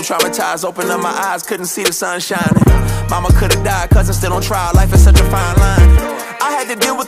traumatized, opened up my eyes, couldn't see the sun shining. Mama could've died, cousin still on trial, life is such a fine line. I had to deal with